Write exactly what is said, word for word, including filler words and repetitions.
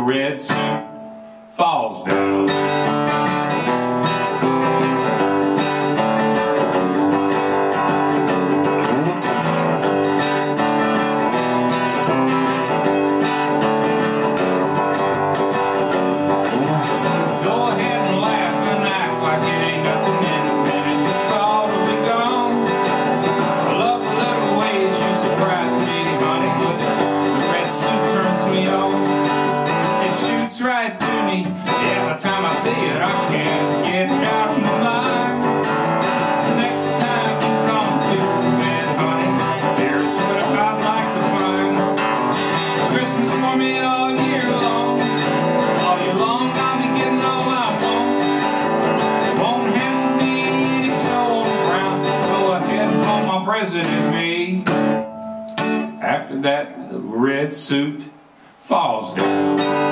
red suit falls down. Right to me, every time I see it, I can't get it out of my mind. So next time you come to bed, honey, here's what I'd like to find. It's Christmas for me all year long, all year long I'll be getting all I want. It won't have to be any snow on the ground. Go ahead and call my president me. After that, the red suit falls down.